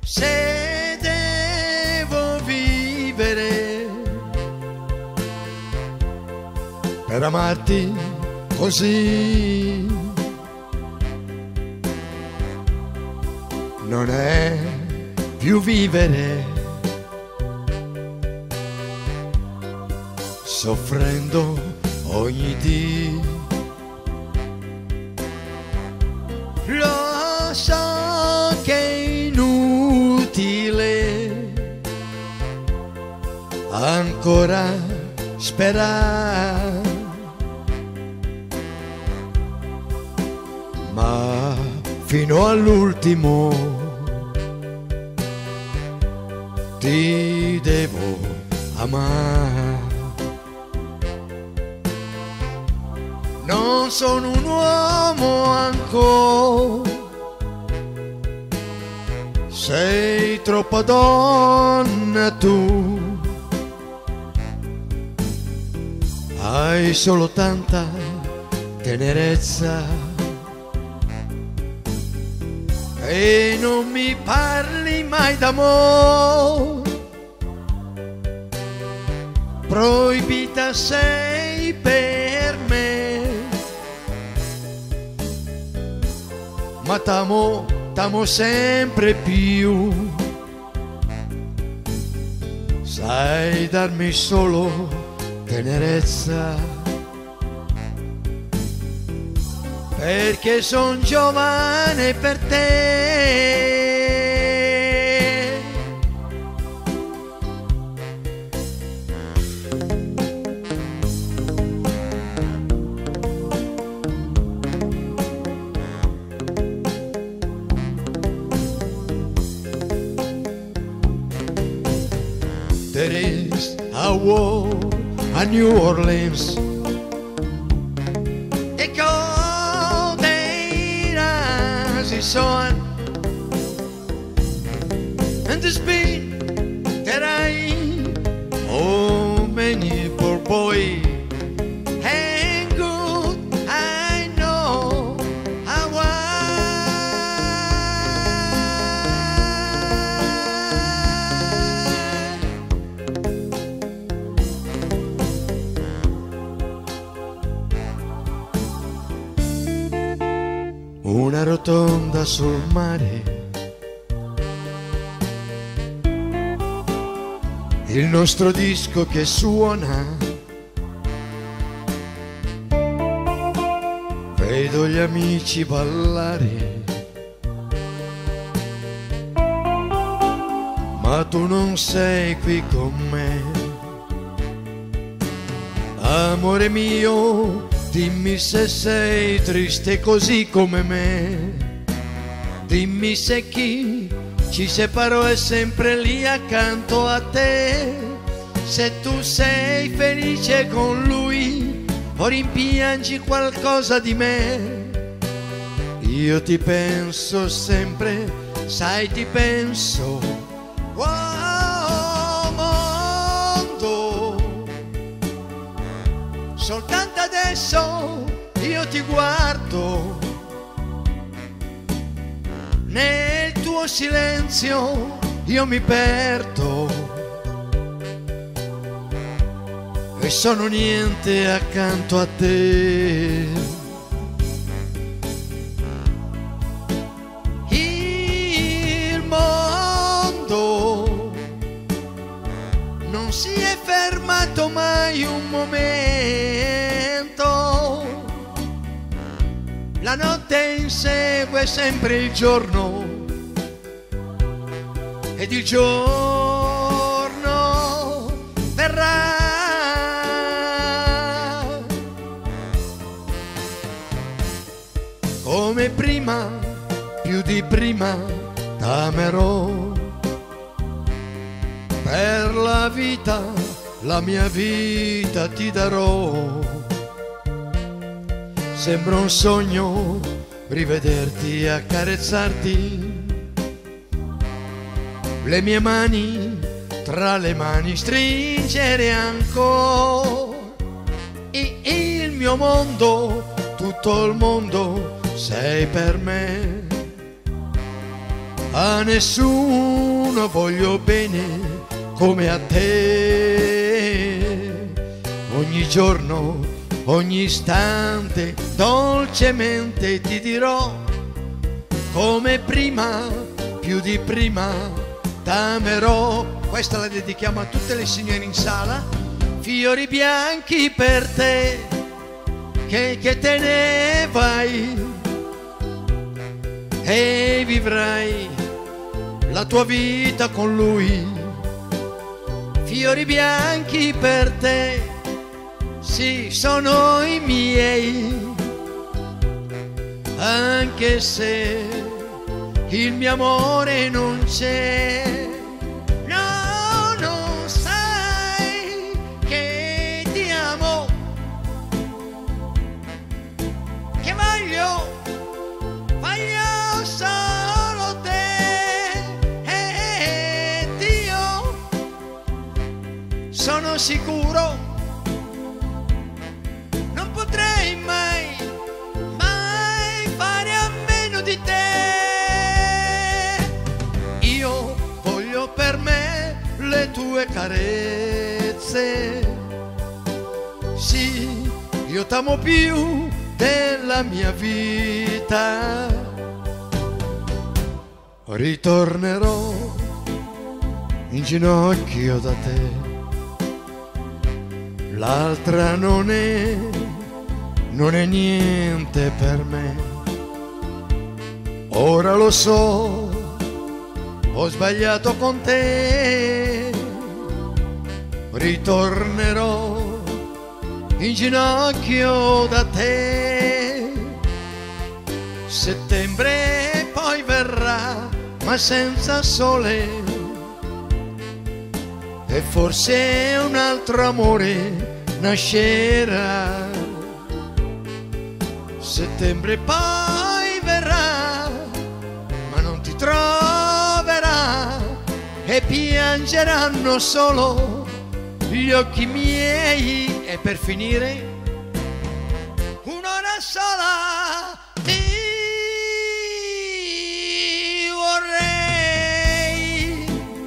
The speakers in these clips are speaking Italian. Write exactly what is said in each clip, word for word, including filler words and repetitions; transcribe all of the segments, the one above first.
Se devo vivere per amarti così, non è più vivere, soffrendo ogni dì. Lo so che è inutile ancora sperare, ma fino all'ultimo ti devo amare. Non sono un uomo ancora, sei troppa donna tu, hai solo tanta tenerezza e non mi parli mai d'amore. Proibita sei per me, ma t'amo, t'amo sempre più. Sai darmi solo tenerezza, perché son giovane per te. There is a war at New Orleans, e codeiras is on, and there's been that I oh many poor boy and good I know how una rotonda sul mare, il nostro disco che suona, vedo gli amici ballare, ma tu non sei qui con me. Amore mio, dimmi se sei triste così come me, dimmi se chi ci separò è sempre lì accanto a te, se tu sei felice con lui o rimpiangi qualcosa di me. Io ti penso sempre, sai ti penso, oh mondo, soltanto adesso io ti guardo, nel tuo silenzio io mi perdo e sono niente accanto a te. Il mondo non si è fermato mai un momento, la notte insegue sempre il giorno ed il giorno verrà. Come prima, più di prima, t'amerò per la vita, la mia vita ti darò. Sembra un sogno rivederti, accarezzarti, le mie mani tra le mani stringere ancora. E il mio mondo, tutto il mondo sei per me. A nessuno voglio bene come a te. Ogni giorno, ogni istante, dolcemente ti dirò, come prima, più di prima, t'amerò. Questa la dedichiamo a tutte le signore in sala. Fiori bianchi per te, che, che te ne vai e vivrai la tua vita con lui. Fiori bianchi per te, sì, sono i miei, anche se il mio amore non c'è. No, non sai che ti amo, che voglio, voglio solo te. E Dio, sono sicuro, non potrei mai, mai fare a meno di te. Io voglio per me le tue carezze, sì, io t'amo più della mia vita. Ritornerò in ginocchio da te, l'altra non è, non è niente per me. Ora lo so, ho sbagliato con te. Ritornerò in ginocchio da te. Settembre poi verrà, ma senza sole, e forse un altro amore nascerà. Settembre poi verrà, ma non ti troverà, e piangeranno solo gli occhi miei. E per finire, un'ora sola ti vorrei,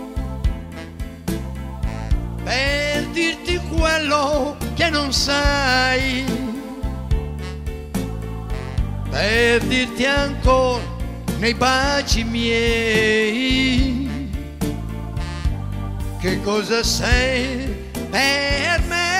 per dirti quello che non sai, per dirti ancora nei baci miei che cosa sei per me.